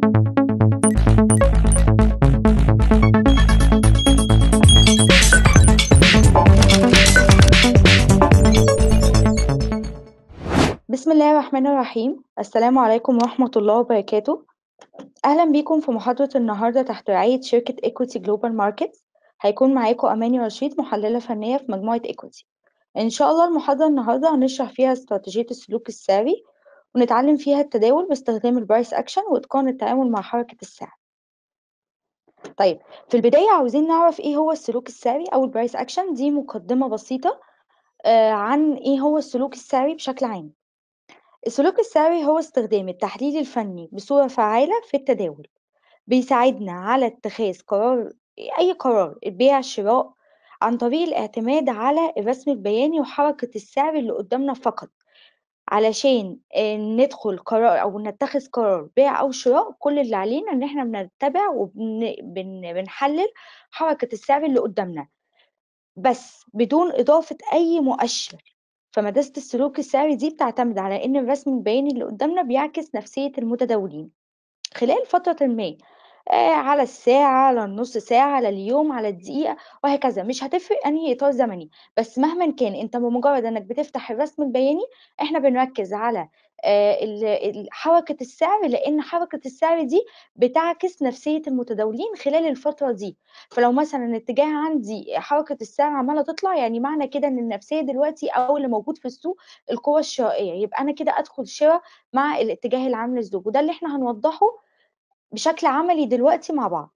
بسم الله الرحمن الرحيم، السلام عليكم ورحمة الله وبركاته. أهلا بيكم في محاضرة النهاردة تحت رعاية شركة Equity Global Markets. هيكون معاكم أماني رشيد، محللة فنية في مجموعة Equity. إن شاء الله المحاضرة النهاردة هنشرح فيها استراتيجية السلوك السعري، ونتعلم فيها التداول باستخدام البرايس أكشن وإتقان التعامل مع حركة السعر. طيب، في البداية عاوزين نعرف إيه هو السلوك السعري أو البرايس أكشن. دي مقدمة بسيطة عن إيه هو السلوك السعري بشكل عام. السلوك السعري هو استخدام التحليل الفني بصورة فعالة في التداول، بيساعدنا على اتخاذ أي قرار البيع الشراء عن طريق الاعتماد على الرسم البياني وحركة السعر اللي قدامنا فقط، علشان ندخل قرار أو نتخذ قرار بيع أو شراء. كل اللي علينا إن إحنا بنتبع بنحلل حركة السعر اللي قدامنا بس بدون إضافة أي مؤشر. فمدرسة السلوك السعري دي بتعتمد على إن الرسم البياني اللي قدامنا بيعكس نفسية المتداولين خلال فترة ما، على الساعة، على النُص ساعة، على اليوم، على الدقيقة، وهكذا. مش هتفرق أنهي إطار زمني، بس مهمًا كان أنت بمجرد إنك بتفتح الرسم البياني، إحنا بنركز على حركة السعر، لإن حركة السعر دي بتعكس نفسية المتداولين خلال الفترة دي. فلو مثلًا الاتجاه عندي حركة السعر عمّالة تطلع، يعني معنى كده إن النفسية دلوقتي أو اللي موجود في السوق القوة الشرائية، يبقى أنا كده أدخل شِرا مع الاتجاه العام للزوج، وده اللي إحنا هنوضّحه بشكل عملي دلوقتي مع بعض.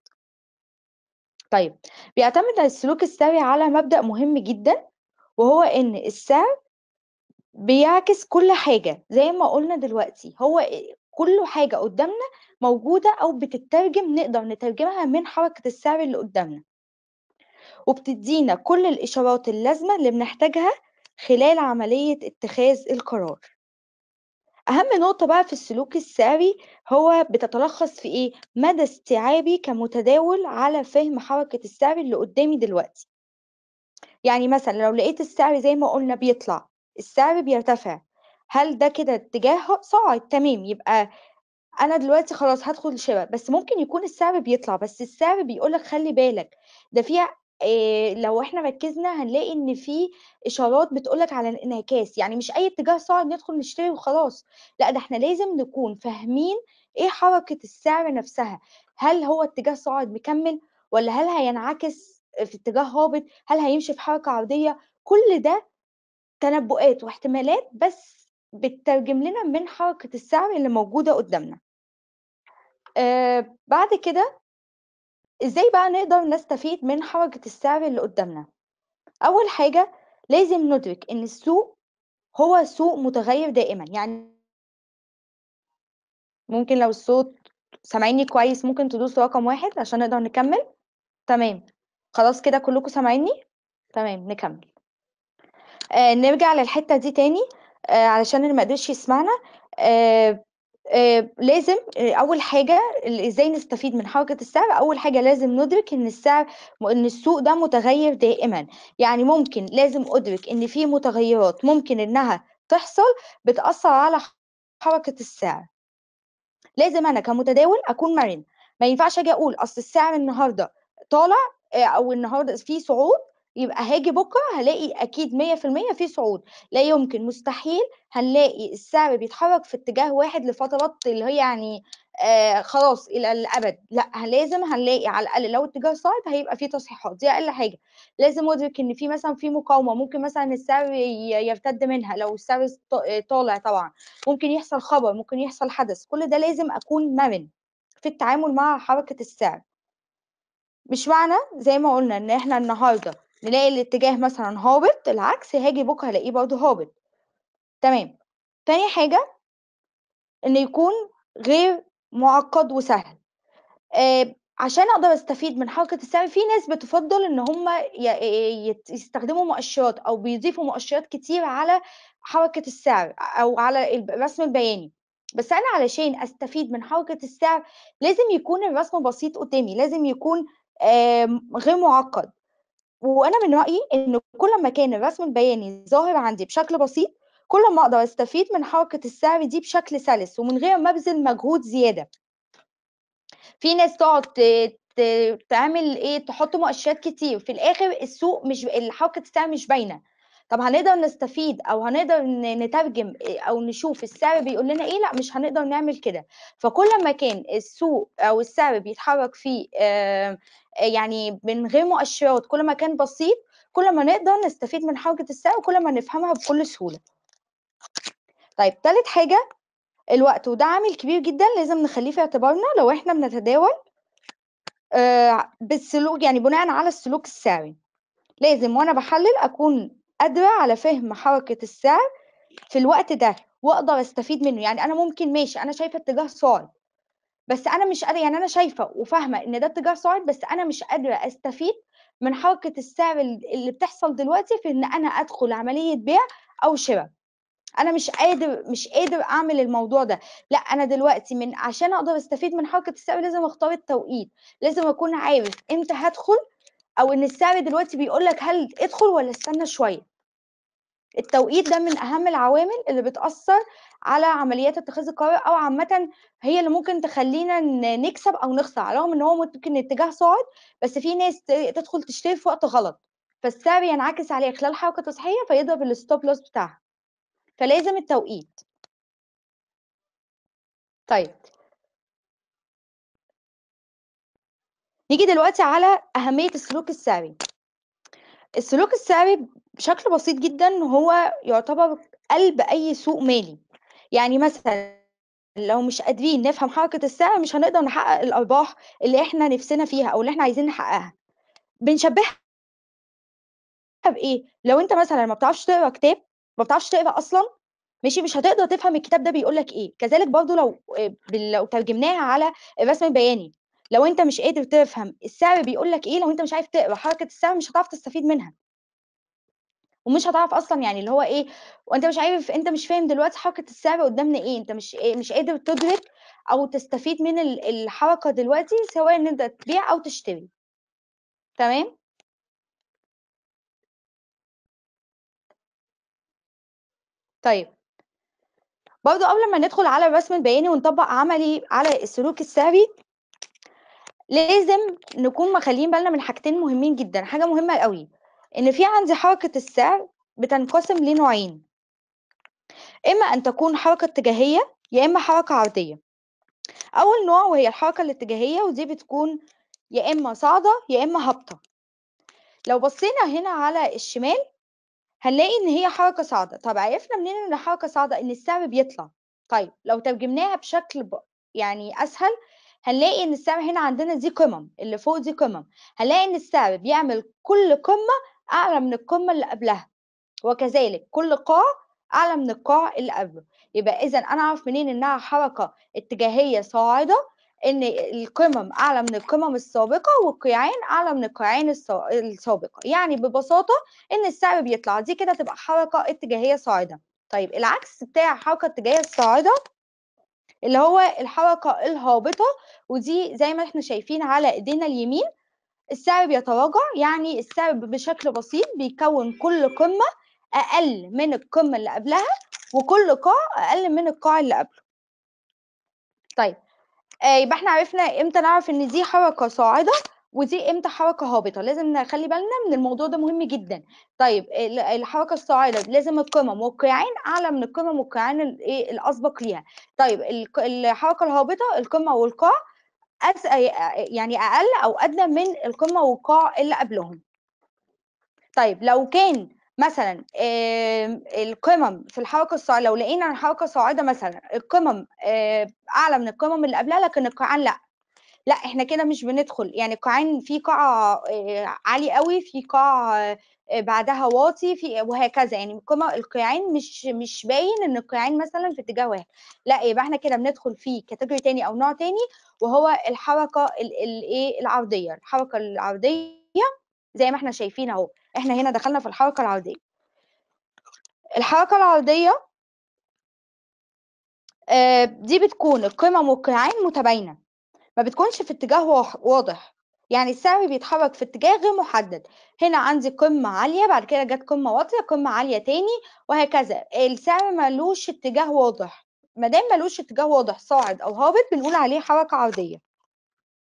طيب، بيعتمد السلوك السعري على مبدأ مهم جدًا، وهو إن السعر بيعكس كل حاجة. زي ما قُلنا دلوقتي، هو كل حاجة قدّامنا موجودة أو بتتّرجم، نقدر نترجمها من حركة السعر اللي قدّامنا، وبتدّينا كل الإشارات اللازمة اللي بنحتاجها خلال عملية اتخاذ القرار. أهم نقطة بقى في السلوك السعري هو بتتلخص في إيه؟ مدى استيعابي كمتداول على فهم حركة السعر اللي قدامي دلوقتي. يعني مثلًا لو لقيت السعر زي ما قلنا بيطلع، السعر بيرتفع، هل ده كده اتجاه صاعد؟ تمام، يبقى أنا دلوقتي خلاص هادخل شِرا. بس ممكن يكون السعر بيطلع، بس السعر بيقول لك خلّي بالك، ده في لو إحنا ركّزنا هنلاقي إن في إشارات بتقول لك على الانعكاس. يعني مش أي اتجاه صاعد ندخل نشتري وخلاص، لأ، ده إحنا لازم نكون فاهمين إيه حركة السعر نفسها. هل هو اتجاه صاعد مكمّل، والّا هل هينعكس في اتجاه هابط، هل هيمشي في حركة عرضية؟ كل ده تنبؤات واحتمالات، بس بتترجم لنا من حركة السعر اللي موجودة قدامنا. بعد كده إزاي بقى نقدر نستفيد من حركة السعر اللي قدامنا؟ أول حاجة لازم ندرك إن السوق هو سوق متغير دائمًا. يعني ممكن لو الصوت سامعينّي كويس ممكن تدوسوا رقم 1 عشان نقدر نكمّل؟ تمام. خلاص كده كلّكم سامعينّي؟ تمام، نكمّل. نرجع للحتّة دي تاني علشان اللي ما قدرش يسمعنا. آآ لازم أول حاجة إزاي نستفيد من حركة السعر. أول حاجة لازم ندرك إن إن السوق ده متغيّر دائمًا. يعني ممكن لازم أدرك إن في متغيّرات ممكن إنها تحصل بتأثّر على حركة السعر. لازم أنا كمتداول أكون مرن. ما ينفعش آجي أقول أصل السعر النهارده طالع أو النهارده في صعود، يبقى هاجي بُكرة هالاقي أكيد 100% في صعود. لا يمكن، مستحيل هنلاقي السعر بيتحرك في اتجاه واحد لفترات اللي هي يعني خلاص إلى الأبد. لأ، لازم هنلاقي على الأقل لو اتجاه صاعد هيبقى في تصحيحات، دي أقل حاجة. لازم أدرك إن في مثلًا في مقاومة، ممكن مثلًا السعر يرتد منها لو السعر طالع طبعًا. ممكن يحصل خبر، ممكن يحصل حدث. كل ده لازم أكون مرن في التعامل مع حركة السعر. مش معنى زي ما قُلنا إن إحنا النهارده نلاقي الاتجاه مثلًا هابط، العكس هاجي بكرة هالاقيه برضه هابط. تمام. تاني حاجة إن يكون غير مُعقّد وسهل. عشان أقدر أستفيد من حركة السعر، في ناس بتفضّل إن هم يستخدموا مؤشرات أو بيضيفوا مؤشرات كتير على حركة السعر أو على الرسم البياني. بس أنا علشان أستفيد من حركة السعر لازم يكون الرسم بسيط قدّامي، لازم يكون غير مُعقّد. وأنا من رأيي إن كل ما كان الرسم البياني ظاهر عندي بشكل بسيط، كل ما أقدر أستفيد من حركة السعر دي بشكل سلس ومن غير ما أبذل مجهود زيادة. في ناس تقعد تعمل إيه، تحط مؤشرات كتير، في الآخر السوق مش حركة السعر مش باينة. طب هنقدر نستفيد أو هنقدر نترجم أو نشوف السعر بيقول لنا إيه؟ لأ، مش هنقدر نعمل كده. فكل ما كان السوق أو السعر بيتحرك فيه يعني من غير مؤشرات، كل ما كان بسيط، كل ما نقدر نستفيد من حركة السعر وكل ما نفهمها بكل سهولة. طيب تالت حاجة الوقت، وده عامل كبير جدًا لازم نخلّيه في اعتبارنا لو إحنا بنتداول بالسلوك، يعني بناءً على السلوك السعري. لازم وأنا باحلّل أكون قادرة على فهم حركة السعر في الوقت ده وأقدر أستفيد منه. يعني أنا ممكن ماشي، أنا شايفة اتجاه صاعد، بس أنا مش قادرة، يعني أنا شايفة وفاهمة إن ده اتجاه صاعد، بس أنا مش قادرة أستفيد من حركة السعر اللي بتحصل دلوقتي في إن أنا أدخل عملية بيع أو شِرا. أنا مش قادر أعمل الموضوع ده. لأ، أنا دلوقتي عشان أقدر أستفيد من حركة السعر لازم أختار التوقيت، لازم أكون عارف إمتى هادخل، أو إن السعر دلوقتي بيقول لك هل ادخل والّا استنى شوية. التوقيت ده من أهم العوامل اللي بتأثّر على عمليات اتخاذ القرار، أو عامةً هي اللي ممكن تخلّينا نكسب أو نخسر، على الرغم إن هو ممكن اتجاه صاعد، بس في ناس تدخل تشتري في وقت غلط، فالسعر ينعكس عليها خلال حركة تصحيحية فيضرب الstop loss بتاعها، فلازم التوقيت. طيب نيجي دلوقتي على أهمية السلوك السعري. السلوك السعري بشكل بسيط جدًا هو يعتبر قلب أي سوق مالي. يعني مثلًا لو مش قادرين نفهم حركة السعر مش هنقدر نحقق الأرباح اللي إحنا نفسنا فيها أو اللي إحنا عايزين نحققها. بنشبهها بإيه؟ لو أنت مثلًا ما بتعرفش تقرا كتاب، ما بتعرفش تقرا أصلًا، ماشي، مش هتقدر تفهم الكتاب ده بيقول لك إيه. كذلك برضه لو ترجمناها على الرسم البياني، لو أنت مش قادر تفهم السعر بيقول لك إيه، لو أنت مش عارف تقرا حركة السعر مش هتعرف تستفيد منها. ومش هتعرف أصلًا، يعني اللي هو إيه، وأنت مش عارف، أنت مش فاهم دلوقتي حركة السعر قدّامنا إيه، أنت مش قادر تدرك أو تستفيد من الحركة دلوقتي، سواء إن أنت تبيع أو تشتري. تمام؟ طيب برضه قبل ما ندخل على الرسم البياني ونطبّق عملي على السلوك السعري، لازم نكون مخلّيين بالنا من حاجتين مهمين جدًا. حاجة مهمة أوي، إن في عندي حركة السعر بتنقسم لنوعين، إما أن تكون حركة اتجاهية، يا إما حركة عرضية. أول نوع وهي الحركة الاتجاهية، ودي بتكون يا إما صاعدة يا إما هابطة. لو بصينا هنا على الشمال هنلاقي إن هي حركة صاعدة. طب عرفنا منين إن حركة صاعدة؟ إن السعر بيطلع. طيب لو ترجمناها بشكل يعني أسهل، هنلاقي إن السعر هنا عندنا دي قمم، اللي فوق دي قمم، هنلاقي إن السعر بيعمل كل قمة أعلى من القمة اللي قبلها، وكذلك كل قاع أعلى من القاع اللي قبله. يبقى إذًا أنا أعرف منين إنها حركة اتجاهية صاعدة؟ إن القمم أعلى من القمم السابقة والقيعان أعلى من القيعان السابقة. يعني ببساطة إن السعر بيطلع، دي كده تبقى حركة اتجاهية صاعدة. طيب العكس بتاع الحركة الاتجاهية الصاعدة اللي هو الحركة الهابطة، ودي زي ما إحنا شايفين على إيدينا اليمين، السعر بيتراجع، يعني السعر بشكل بسيط بيكوّن كل قمة أقل من القمة اللي قبلها، وكل قاع أقل من القاع اللي قبله. طيب يبقى إحنا عرفنا إمتى نعرف إن دي حركة صاعدة، ودي إمتى حركة هابطة. لازم نخلّي بالنا من الموضوع ده، مهم جدًا. طيب الحركة الصاعدة لازم القمم والقيعان أعلى من القمم والقيعان الأسبق ليها. طيب الحركة الهابطة القمة والقاع يعني أقل أو أدنى من القمة والقاع اللي قبلهم. طيب لو كان مثلًا القمم في الحركة لو لقينا إن الحركة صاعدة مثلًا القمم أعلى من القمم اللي قبلها، لكن القيعان لأ. لأ، إحنا كده مش بندخل، يعني القيعان في قاع عالي أوي، في قاع بعدها واطي، وهكذا. يعني القيعان مش باين إن القيعان مثلًا في اتجاه واحد. لأ، يبقى إحنا كده بندخل في category تاني أو نوع تاني، وهو الحركة العرضية. الحركة العرضية زي ما إحنا شايفين أهو، إحنا هنا دخلنا في الحركة العرضية. الحركة العرضية دي بتكون القمم والقيعان متباينة، ما بتكونش في اتجاه واضح. يعني السعر بيتحرك في اتجاه غير محدد. هنا عندي قمة عالية، بعد كده جت قمة واطية، قمة عالية تاني، وهكذا. السعر مالوش اتجاه واضح. ما دام مالوش اتجاه واضح صاعد أو هابط بنقول عليه حركة عرضية.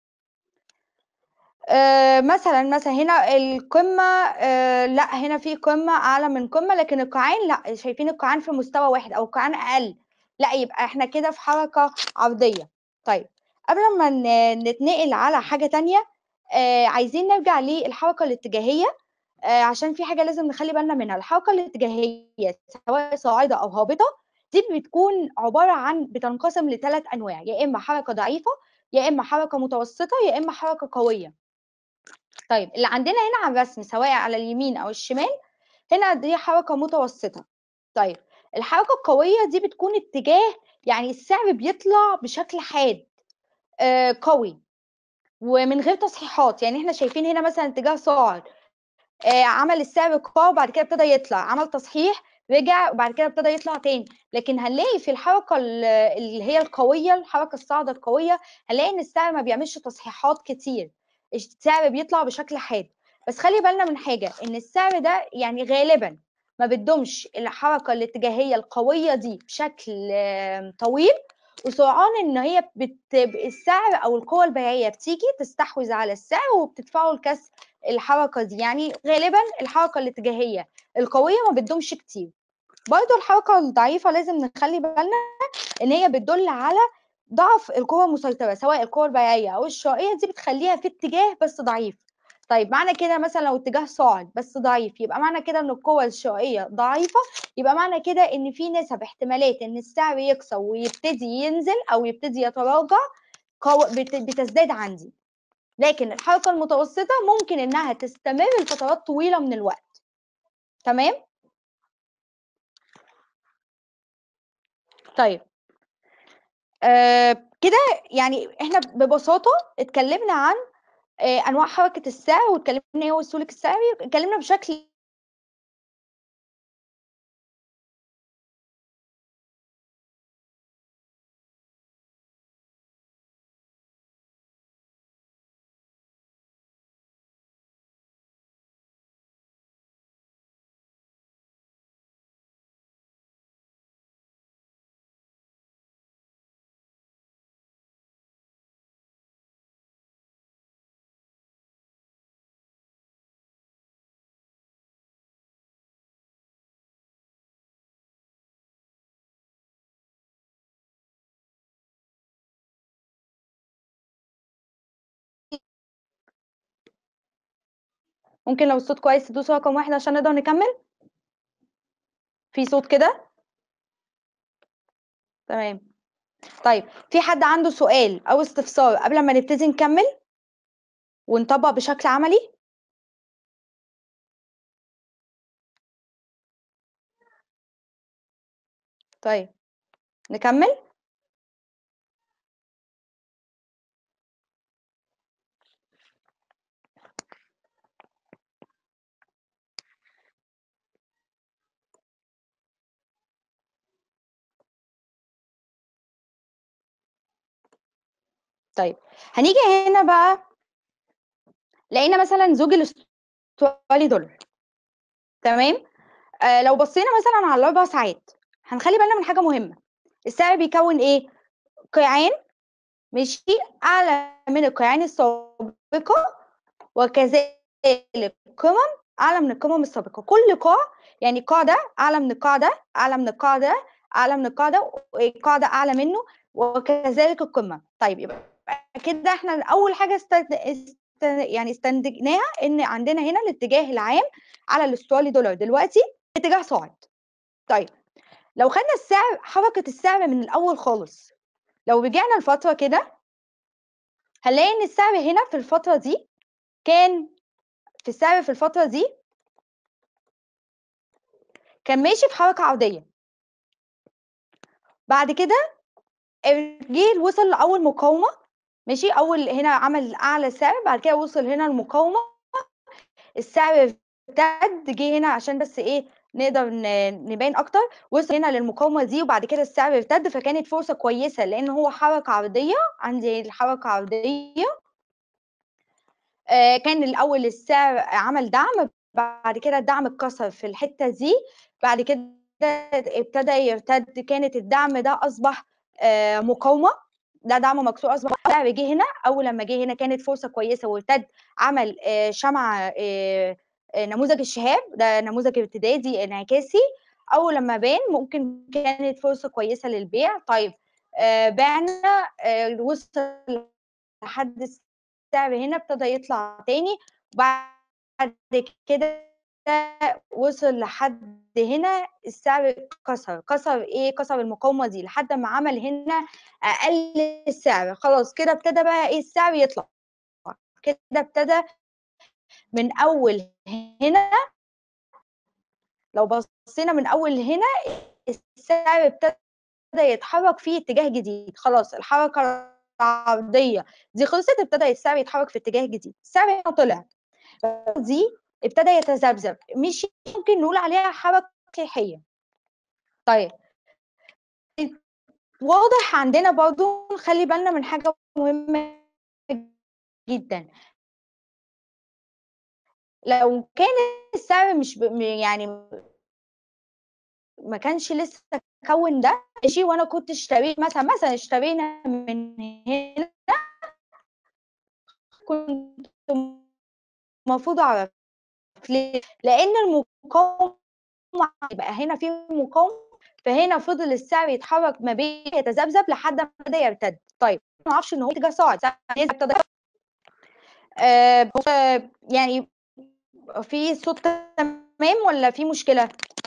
مثلا هنا القمة، لا هنا في قمة أعلى من قمة، لكن القاعين لا، شايفين القاعين في مستوى واحد أو القاعين أقل، لا يبقى احنا كده في حركة عرضية. طيب قبل ما نتنقل على حاجة تانية، عايزين نرجع للحركة الاتجاهية، عشان في حاجة لازم نخلي بالنا منها. الحركة الاتجاهية سواء صاعدة أو هابطة دي بتكون عبارة عن، بتنقسم لثلاث أنواع، يا إما حركة ضعيفة، يا إما حركة متوسطة، يا إما حركة قوية. طيب اللي عندنا هنا على الرسم سواء على اليمين أو الشمال، هنا دي حركة متوسطة. طيب الحركة القوية دي بتكون اتجاه، يعني السعر بيطلع بشكل حاد قوي ومن غير تصحيحات. يعني احنا شايفين هنا مثلا اتجاه صاعد، عمل السعر قوي وبعد كده ابتدى يطلع، عمل تصحيح رجع وبعد كده ابتدى يطلع تاني. لكن هنلاقي في الحركه اللي هي القويه، الحركه الصاعده القويه، هنلاقي ان السعر ما بيعملش تصحيحات كتير، السعر بيطلع بشكل حاد. بس خلي بالنا من حاجه، ان السعر ده يعني غالبا ما بتدومش الحركه الاتجاهيه القويه دي بشكل طويل، وسرعان ان هي السعر او القوه البيعيه بتيجي تستحوذ على السعر وبتدفعه لكسر الحركه دي. يعني غالبا الحركه الاتجاهيه القويه ما بتدومش كتير. برضو الحركه الضعيفه لازم نخلي بالنا ان هي بتدل على ضعف القوه المسيطره، سواء القوه البيعيه او الشرائيه، دي بتخليها في اتجاه بس ضعيف. طيب معنى كده مثلا لو اتجاه صاعد بس ضعيف، يبقى معنى كده ان القوه الشرائيه ضعيفه، يبقى معنى كده ان في نسب احتمالات ان السعر يكسر ويبتدي ينزل او يبتدي يتراجع بتزداد عندي. لكن الحركة المتوسطة ممكن إنها تستمر لفترات طويلة من الوقت. تمام؟ طيب كده يعني إحنا ببساطة اتكلمنا عن أنواع حركة السعر، واتكلمنا إيه هو السلوك السعري، اتكلمنا بشكل ممكن لو الصوت كويس تدوسوا رقم 1 عشان نقدر نكمل. في صوت كده؟ تمام. طيب في حد عنده سؤال أو استفسار قبل ما نبتدي نكمل ونطبق بشكل عملي؟ طيب نكمل. طيب هنيجي هنا بقى، لقينا مثلا زوج الاسترالي دولار. تمام. لو بصينا مثلا على الاربع ساعات، هنخلي بالنا من حاجه مهمه. السعر بيكون ايه؟ قيعان، ماشي، اعلى من القيعان السابقه، وكذلك قمم اعلى من القمم السابقه. كل قاع، يعني القاع ده اعلى من القاع ده، اعلى من القاع ده، اعلى من القاع ده، والقاع ده اعلى منه، وكذلك القمه. طيب يبقى كده احنا اول حاجه يعني استنتجناها ان عندنا هنا الاتجاه العام على الاسترالي دولار دلوقتي اتجاه صاعد. طيب لو خدنا السعر، حركه السعر من الاول خالص، لو رجعنا لفتره كده، هنلاقي ان السعر هنا في الفتره دي كان، في السعر في الفتره دي كان ماشي في حركه عرضيه. بعد كده جه وصل لاول مقاومه، ماشي، اول هنا عمل اعلى سعر، بعد كده وصل هنا المقاومه، السعر ارتد، جه هنا عشان بس ايه نقدر نبين اكتر، وصل هنا للمقاومه دي وبعد كده السعر ارتد، فكانت فرصه كويسه لان هو حركه عرضيه. عندي الحركه عرضيه، كان الاول السعر عمل دعم، بعد كده الدعم اتكسر في الحته دي، بعد كده ابتدى يرتد، كانت الدعم ده اصبح مقاومه، ده دعم مكسور اصبح السعر جه هنا. اول لما جه هنا كانت فرصه كويسه وارتد، عمل شمعه نموذج الشهاب، ده نموذج ارتدادي انعكاسي. اول لما بان ممكن كانت فرصه كويسه للبيع. طيب بعنا، وصل لحد السعر هنا ابتدى يطلع تاني، وبعد كده وصل لحد هنا السعر كسر ايه، كسر المقاومه دي لحد ما عمل هنا اقل السعر. خلاص كده ابتدى بقى ايه السعر يطلع، كده ابتدى من اول هنا. لو بصينا من اول هنا السعر ابتدى يتحرك في اتجاه جديد. خلاص الحركه العرضيه دي خلصت، ابتدى السعر يتحرك في اتجاه جديد. السعر هنا طلع دي ابتدى يتذبذب، مش ممكن نقول عليها حركه صحيحيه. طيب واضح عندنا برضو نخلي بالنا من حاجه مهمه جدا. لو كان السعر مش يعني ما كانش لسه كون ده ماشي، وانا كنت اشتريت مثلا اشترينا من هنا، كنت المفروض اعرف ليه، لان المقاومه يبقى هنا في مقاومه، فهنا فضل السعر يتحرك ما بين يتذبذب لحد ما بدا يرتد. طيب ما اعرفش ان هو اتجاه صاعد، ابتدى يعني في صوت تمام ولا في مشكله؟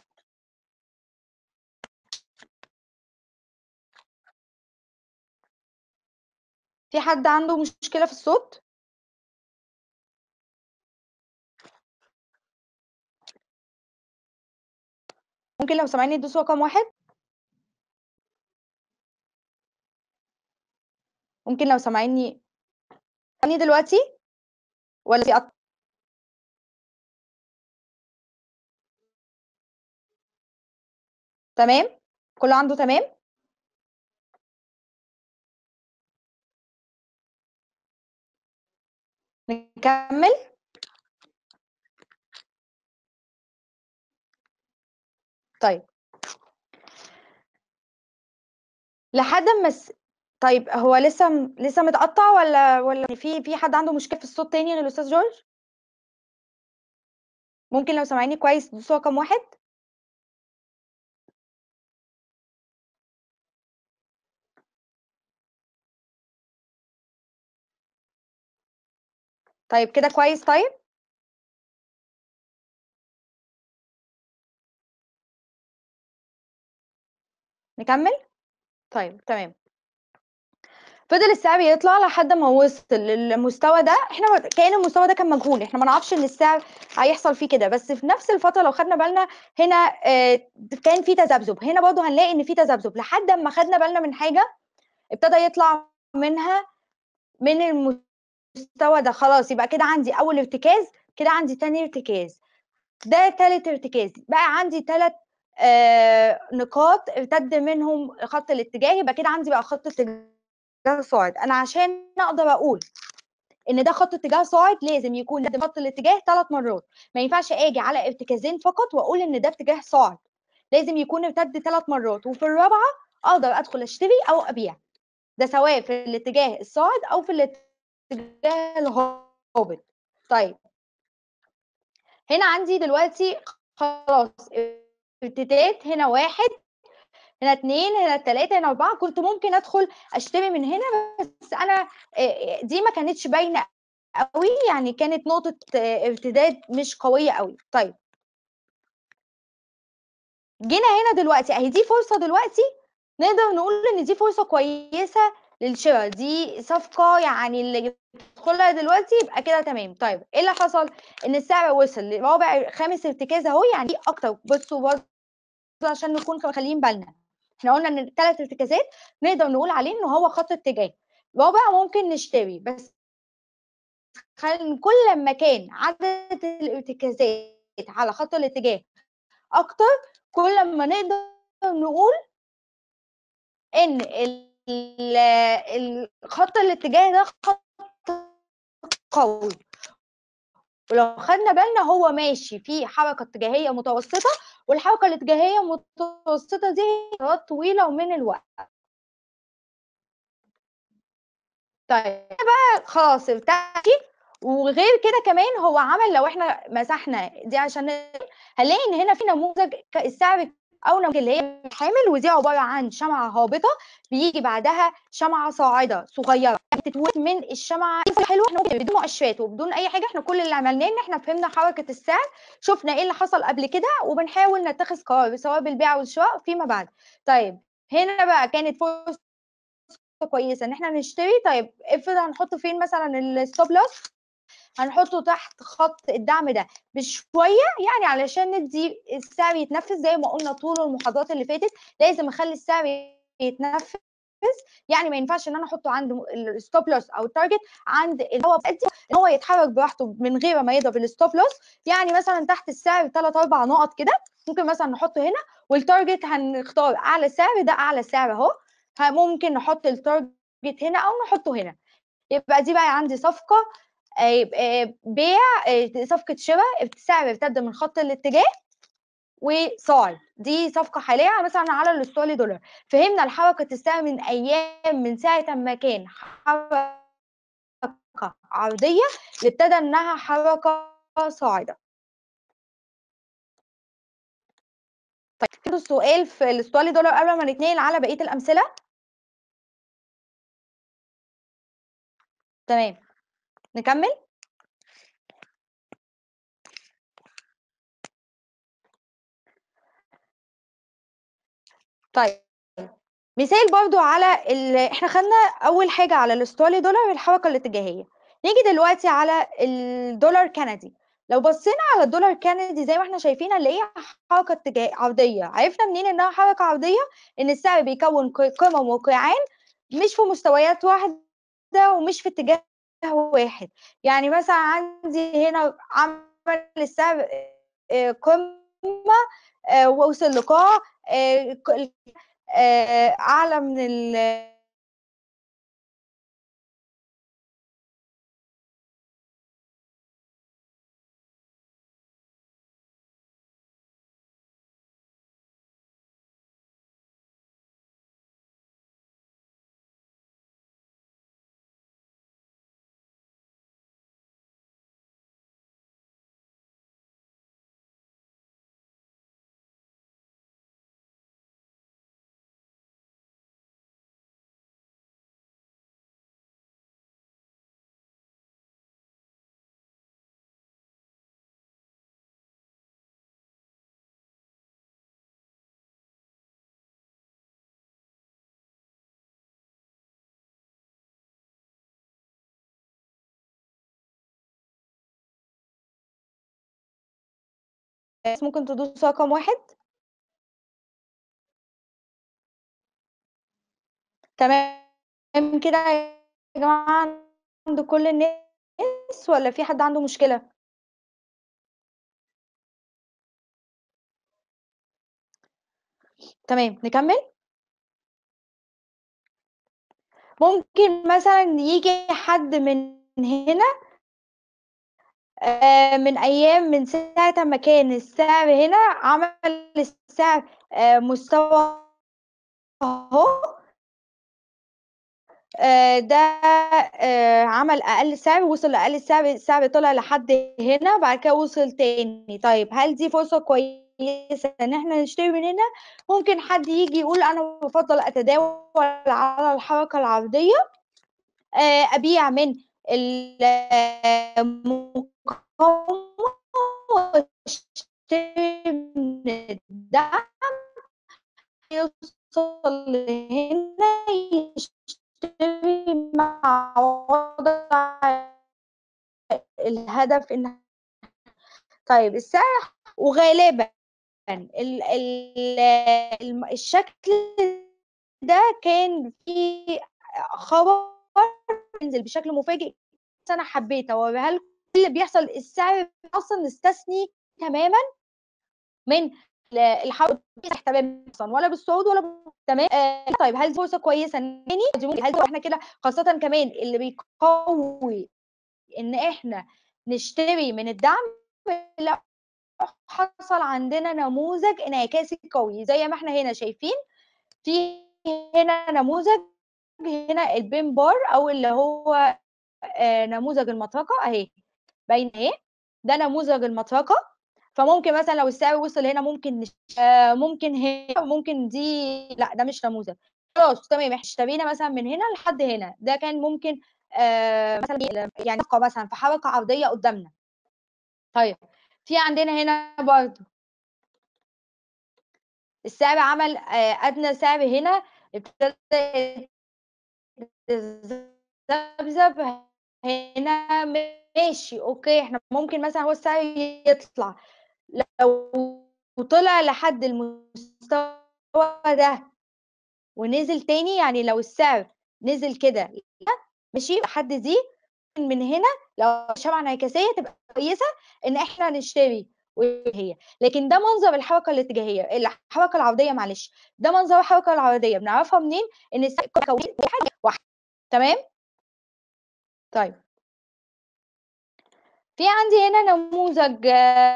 في حد عنده مشكله في الصوت؟ ممكن لو سامعيني تدوسوا رقم 1. ممكن لو سامعيني دلوقتي ولا في قطع؟ تمام، كله عنده تمام. نكمل. طيب لحد ما طيب هو لسه متقطع ولا في حد عنده مشكله في الصوت تاني غير الاستاذ جورج؟ ممكن لو سامعيني كويس تدوسوا رقم 1. طيب كده كويس. طيب نكمل. طيب تمام. فضل السعر يطلع لحد ما وصل للمستوى ده. احنا كأن المستوى ده كان مجهول، احنا ما نعرفش ان السعر هيحصل فيه كده، بس في نفس الفتره لو خدنا بالنا هنا كان في تذبذب، هنا برضه هنلاقي ان في تذبذب لحد ما خدنا بالنا من حاجه ابتدى يطلع منها من المستوى ده. خلاص يبقى كده عندي اول ارتكاز، كده عندي تاني ارتكاز، ده تالت ارتكاز، بقى عندي ثلاث نقاط ارتد منهم خط الاتجاه، يبقى كده عندي بقى خط اتجاه صاعد. انا عشان اقدر اقول ان ده خط اتجاه صاعد لازم يكون ده خط الاتجاه 3 مرات، ما ينفعش اجي على ارتكازين فقط واقول ان ده اتجاه صاعد، لازم يكون ارتد 3 مرات، وفي الرابعه اقدر ادخل اشتري او ابيع، ده سواء في الاتجاه الصاعد او في الاتجاه الهابط. طيب هنا عندي دلوقتي خلاص ارتداد، هنا 1، هنا 2، هنا 3، هنا 4، كنت ممكن ادخل اشتري من هنا، بس انا دي ما كانتش باينه قوي، يعني كانت نقطه ارتداد مش قويه قوي. طيب جينا هنا دلوقتي اهي دي فرصه، دلوقتي نقدر نقول ان دي فرصه كويسه للشراء، دي صفقه يعني اللي يدخلها دلوقتي يبقى كده تمام. طيب ايه اللي حصل؟ ان السعر وصل لرابع خامس ارتكاز اهو، يعني دي اكتر. بصوا برضه عشان نكون واخدين بالنا، احنا قلنا ان الثلاث ارتكازات نقدر نقول عليه ان هو خط اتجاه رابع ممكن نشتري، بس كل ما كان عدد الارتكازات على خط الاتجاه اكتر، كل ما نقدر نقول ان خط الاتجاه ده خط قوي. ولو خدنا بالنا هو ماشي في حركه اتجاهيه متوسطه، والحركه الاتجاهيه المتوسطه دي فترات طويله ومن الوقت. طيب بقى خلاص ارتاحتي. وغير كده كمان هو عمل، لو احنا مسحنا دي عشان هنلاقي ان هنا في نموذج السعر او نموذج اللي هي حامل، ودي عباره عن شمعه هابطه بيجي بعدها شمعه صاعده صغيره بتتولد من الشمعه. حلوه، احنا بدون مؤشرات وبدون اي حاجه، احنا كل اللي عملناه ان احنا فهمنا حركه السعر، شفنا ايه اللي حصل قبل كده، وبنحاول نتخذ قرار سواء بالبيع والشراء فيما بعد. طيب هنا بقى كانت فرصه كويسه ان احنا نشتري. طيب افرض هنحط فين مثلا الستوب لوس؟ هنحطه تحت خط الدعم ده بشويه، يعني علشان ندي السعر يتنفذ. زي ما قلنا طول المحاضرات اللي فاتت لازم اخلي السعر يتنفذ، يعني ما ينفعش ان انا احطه عند الستوب لوس او التارجت عند اللي هو بأدي ان هو يتحرك براحته من غير ما يضرب الستوب لوس. يعني مثلا تحت السعر 3 4 نقط كده ممكن مثلا نحطه هنا، والتارجت هنختار اعلى سعر، ده اعلى سعر اهو، ممكن نحط التارجت هنا او نحطه هنا. يبقى دي بقى عندي صفقه بيع، صفقه شراء السعر ارتد من خط الاتجاه وصاعد. دي صفقه حاليه مثلا على الاسترالي دولار. فهمنا الحركه السعر من ايام، من ساعه ما كان حركه عرضيه ابتدى انها حركه صاعده. طيب كده السؤال في الاسترالي دولار قبل ما نتنقل على بقيه الامثله. تمام نكمل. طيب مثال برضو على احنا خدنا اول حاجه على الاسترالي دولار الحركه الاتجاهيه. نيجي دلوقتي على الدولار كندي. لو بصينا على الدولار كندي زي ما احنا شايفين هنلاقيها حركه اتجاه عرضيه. عرفنا منين انها حركه عرضيه؟ ان السعر بيكون قمم وقيعان مش في مستويات واحده ومش في اتجاه واحد. يعني مثلا عندي هنا عمل السعر قمه ووصل لقاع اعلى من ممكن تدوس رقم واحد. تمام كده يا جماعة عند كل الناس ولا في حد عنده مشكلة؟ تمام نكمل. ممكن مثلا يجي حد من هنا من ايام، من ساعة ما كان السعر هنا عمل السعر مستوى اهو، ده عمل اقل سعر، وصل لاقل سعر، السعر طلع لحد هنا بعد كده وصل تاني. طيب هل دي فرصه كويسه ان احنا نشتري من هنا؟ ممكن حد يجي يقول انا بفضل اتداول على الحركه العرضيه، ابيع من المقاومه واشتري من الدعم، يوصل لهنا يشتري مع وضع الهدف ان. طيب السعر، وغالبا الشكل ده كان فيه خبر ينزل بشكل مفاجئ. بس انا حبيت اوريها لكم اللي بيحصل. السعر اصلا استثني تماما من الحرب تماما ولا بالصعود ولا تمام. طيب هل دي فرصه كويسه هل احنا كده خاصه كمان اللي بيقوي ان احنا نشتري من الدعم؟ لا، حصل عندنا نموذج انعكاسي قوي زي ما احنا هنا شايفين. في هنا نموذج هنا البين بار او اللي هو نموذج المطرقه اهي باين اهي، ده نموذج المطرقه. فممكن مثلا لو السعر وصل هنا ممكن ممكن هنا ممكن دي، لا ده مش نموذج. خلاص تمام، احنا اشترينا مثلا من هنا لحد هنا، ده كان ممكن مثلا يعني مثلا في حركه عرضيه قدامنا. طيب في عندنا هنا برضو السعر عمل ادنى سعر هنا، ابتدى يتذبذب هنا. ماشي اوكي، احنا ممكن مثلا هو السعر يطلع، لو طلع لحد المستوى ده ونزل تاني، يعني لو السعر نزل كده ماشي لحد دي من هنا، لو شبع انعكاسيه تبقى كويسه ان احنا نشتري وهي. لكن ده منظر الحركه الاتجاهيه، الحركه العرضيه معلش، ده منظر الحركه العرضيه بنعرفها منين؟ ان السعر واحد. تمام. طيب في عندي هنا نموذج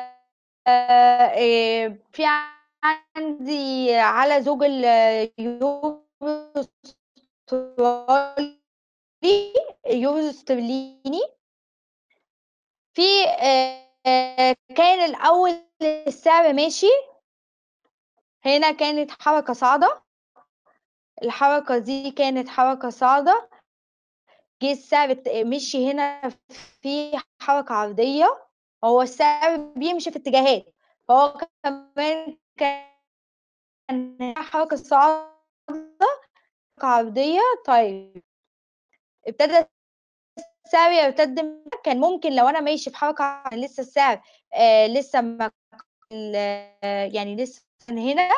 في عندي على زوج اليورو استرليني. في كان الأول السعر ماشي هنا، كانت حركة صاعدة، الحركة دي كانت حركة صاعدة، جه السعر مشي هنا في حركة عرضية. هو السعر بيمشي في اتجاهات، هو كمان كان حركة صاعدة عرضية. طيب ابتدى السعر يرتد، كان ممكن لو انا ماشي في حركة لسه السعر لسه ما يعني لسه هنا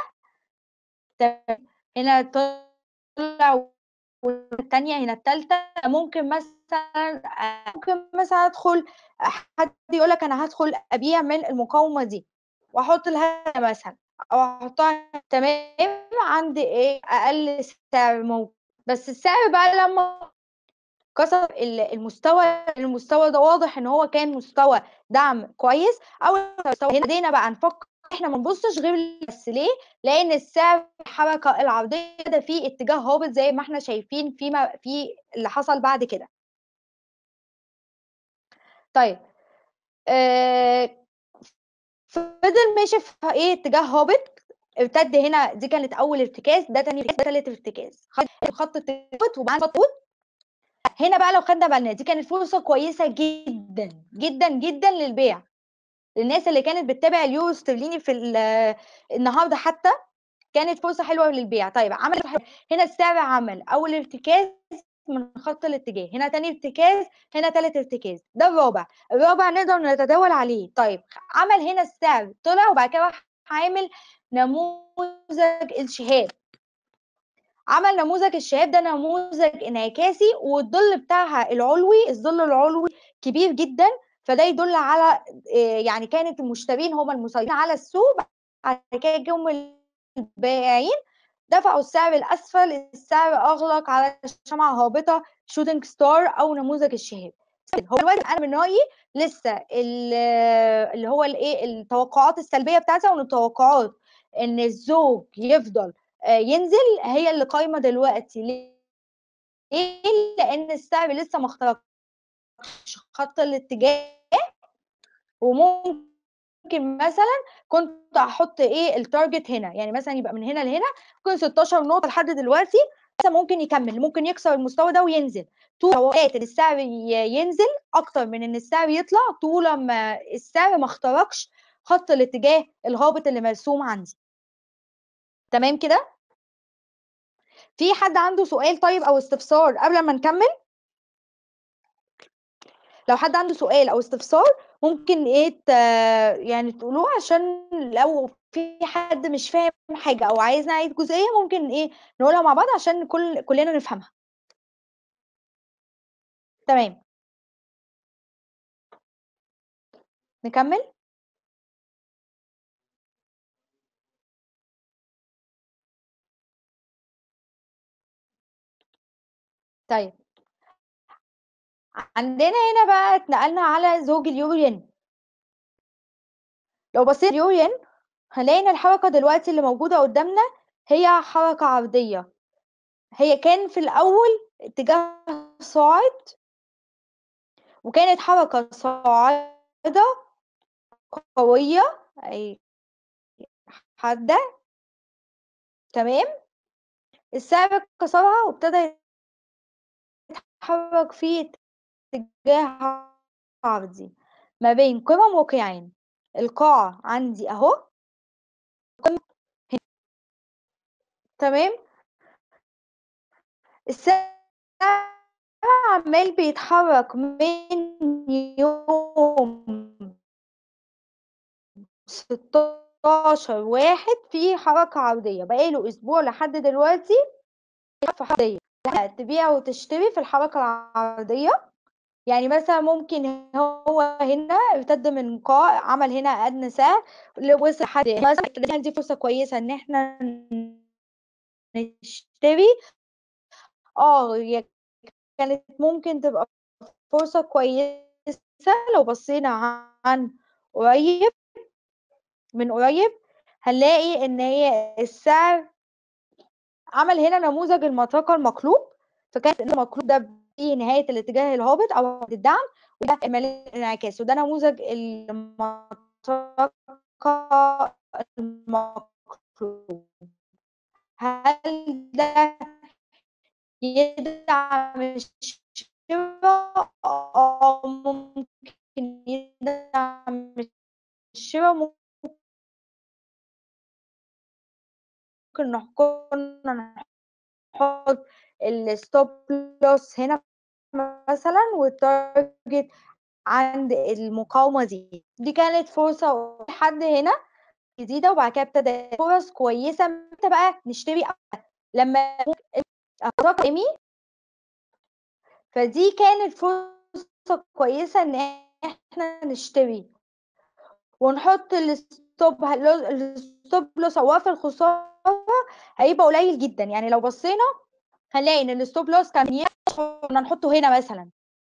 هنا طلع، والثانية هنا الثالثة ممكن مثلا ادخل، حد يقول لك انا هدخل ابيع من المقاومة دي واحط لها مثلا، او احطها تمام عند ايه اقل سعر موجود. بس السعر بقى لما كسر المستوى ده، واضح ان هو كان مستوى دعم كويس. او مستوى هنا بدينا بقى نفكر احنا ما نبصش غير بس ليه؟ لان السعر الحركه العرضيه ده فيه اتجاه هابط زي ما احنا شايفين في اللي حصل بعد كده. طيب فضل ماشي في ايه اتجاه هابط، ارتد هنا، دي كانت اول ارتكاز، ده تاني ارتكاز، ده تالت ارتكاز، خط التفاوت وبعدين خط. هنا بقى لو خدنا بالنا دي كانت فرصه كويسه جدا جدا جدا للبيع، للناس اللي كانت بتتابع اليورو استرليني في النهارده حتى، كانت فرصه حلوه للبيع. طيب عمل هنا السعر عمل اول ارتكاز من خط الاتجاه، هنا تاني ارتكاز، هنا تالت ارتكاز، ده الرابع نقدر نتداول عليه. طيب عمل هنا السعر طلع، وبعد كده راح عامل نموذج الشهاب. عمل نموذج الشهاب ده نموذج انعكاسي، والظل بتاعها الظل العلوي كبير جدا، فده يدل على يعني كانت المشترين هم المسيطرين على السوق. بعد كده جم البائعين دفعوا السعر الاسفل، السعر اغلق على شمعة هابطة شوتنج ستار او نموذج الشهاب. هو دلوقتي انا من رايي لسه اللي هو الايه التوقعات السلبيه بتاعتها، وان التوقعات ان الزوج يفضل ينزل هي اللي قايمه دلوقتي. ليه؟ لان السعر لسه ما اخترقش خط الاتجاه، وممكن مثلا كنت احط ايه التارجت هنا، يعني مثلا يبقى من هنا لهنا ممكن 16 نقطه لحد دلوقتي، ممكن يكمل، ممكن يكسر المستوى ده وينزل. طول اوقات السعر ينزل اكتر من ان السعر يطلع، طول ما السعر ما اخترقش خط الاتجاه الهابط اللي مرسوم عندي. تمام كده؟ في حد عنده سؤال طيب او استفسار قبل ما نكمل؟ لو حد عنده سؤال او استفسار ممكن ايه يعني تقولوه، عشان لو في حد مش فاهم حاجه او عايز نعيد جزئيه ممكن ايه نقولها مع بعض عشان كلنا نفهمها. تمام نكمل. طيب عندنا هنا بقى اتنقلنا على زوج اليورو ين. لو بصيت اليورو ين هنلاقي ان الحركه دلوقتي اللي موجوده قدامنا هي حركه عرضيه، هي كان في الأول اتجاه صاعد، وكانت حركة صاعدة قوية أي حادة، تمام. السعر كسرها وابتدى يتحرك في اتجاه عرضي ما بين قمم وقيعين. القاع عندي أهو، تمام. السعر عمال بيتحرك من يوم 16/1 في حركة عرضية، بقى له أسبوع لحد دلوقتي في عرضية. تبيع وتشتري في الحركة العرضية. يعني مثلا ممكن هو هنا ارتد من قاع، عمل هنا أدنى سعر، وصل لحد مثلا دي فرصة كويسة إن احنا نشتري. هي كانت ممكن تبقى فرصة كويسة لو بصينا عن قريب، من قريب هنلاقي إن هي السعر عمل هنا نموذج المطرقة المقلوب، فكانت المقلوب ده في نهاية الاتجاه الهابط أو الدعم، وده الانعكاس، وده نموذج المطرقة المقلوب. هل ده يدعم الشراء؟ ممكن يدعم الشراء، ممكن كنا نحط الستوب لوس هنا مثلا، والتارجت عند المقاومة دي كانت فرصة لحد هنا جديدة، وبعد كده ابتدى فرص كويسة امتى بقى نشتري لما ايمي. فدي كانت فرصة كويسة ان احنا نشتري ونحط الستوب لوس، او وقف الخسارة هيبقى قليل جدا. يعني لو بصينا هنلاقي ان الستوب لوس كنا نحطه هنا مثلا.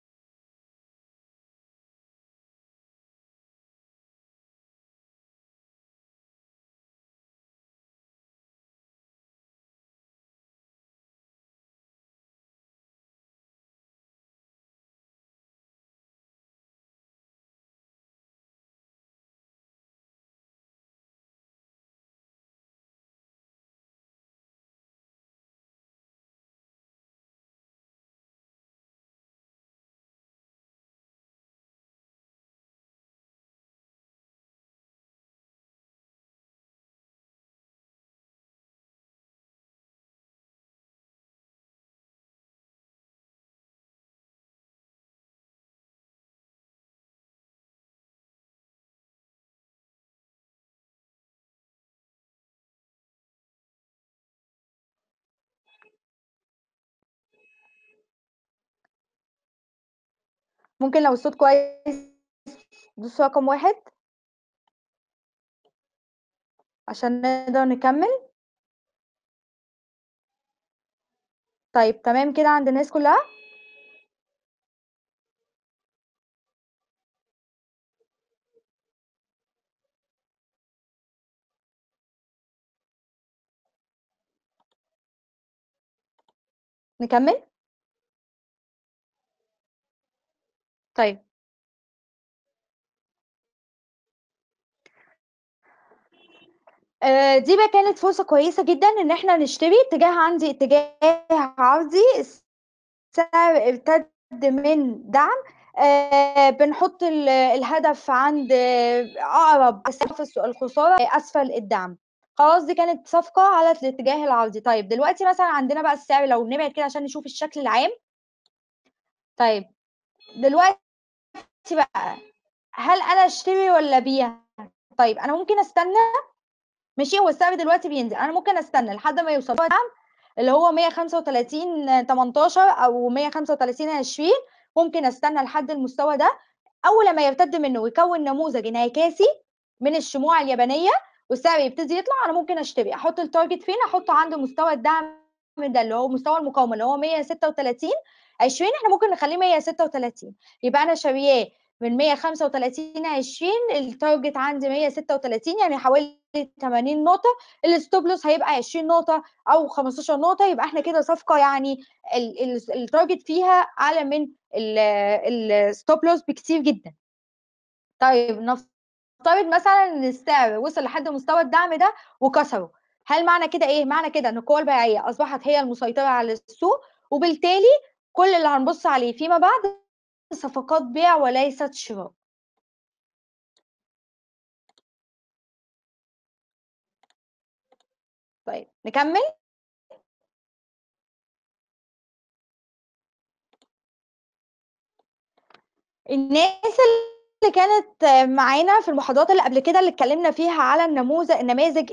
ممكن لو الصوت كويس دوس رقم 1 عشان نقدر نكمل. طيب تمام كده عند الناس كلها. نكمل. طيب دي بقى كانت فرصة كويسة جدا ان احنا نشتري. عندي اتجاه عرضي، السعر ارتد من دعم. بنحط الهدف عند اقرب الخسارة اسفل الدعم. خلاص دي كانت صفقة على الاتجاه العرضي. طيب دلوقتي مثلا عندنا بقى السعر، لو نبعد كده عشان نشوف الشكل العام. طيب دلوقتي بقى، هل انا اشتري ولا ابيع؟ طيب انا ممكن استنى. ماشي، هو السعر دلوقتي بينزل، انا ممكن استنى لحد ما يوصل دعم اللي هو 135.18 او 135.20. ممكن استنى لحد المستوى ده، اول ما يرتد منه ويكون نموذج انعكاسي من الشموع اليابانيه والسعر يبتدي يطلع، انا ممكن اشتري. احط التارجت فين؟ احطه عند مستوى الدعم ده اللي هو مستوى المقاومه اللي هو 136.20. احنا ممكن نخليه 136، يبقى انا شارياه من 135 20 التارجت عندي 136 يعني حوالي 80 نقطة، الستوب لوس هيبقى 20 نقطة أو 15 نقطة، يبقى احنا كده صفقة يعني التارجت فيها أعلى من الستوب لوس بكتير جدا. طيب نفترض مثلا ان السعر وصل لحد مستوى الدعم ده وكسره، هل معنى كده ايه؟ معنى كده ان القوى البيعيه اصبحت هي المسيطره على السوق، وبالتالي كل اللي هنبص عليه فيما بعد صفقات بيع وليست شراء. طيب نكمل. الناس اللي كانت معانا في المحاضرات اللي قبل كده اللي اتكلمنا فيها على النماذج